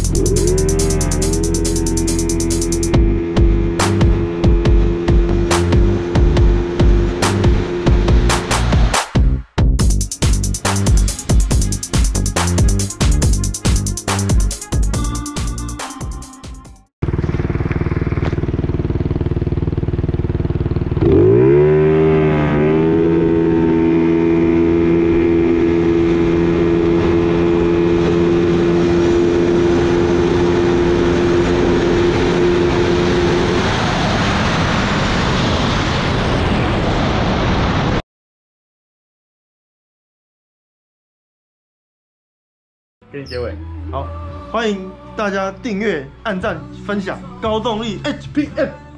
给你结尾。好，欢迎大家订阅、按赞、分享，高动力 HPM。